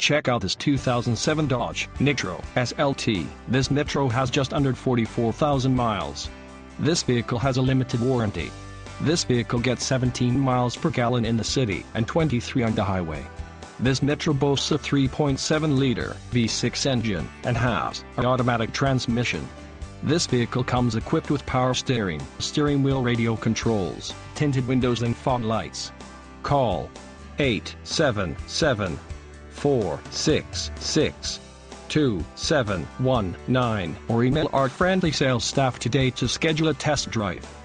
Check out this 2007 Dodge Nitro SLT. This Nitro has just under 44,000 miles. This vehicle has a limited warranty. This vehicle gets 17 miles per gallon in the city and 23 on the highway. This Nitro boasts a 3.7-liter V6 engine and has an automatic transmission. This vehicle comes equipped with power steering wheel radio controls, tinted windows and fog lights. Call 877-466-2719 or email our friendly sales staff today to schedule a test drive.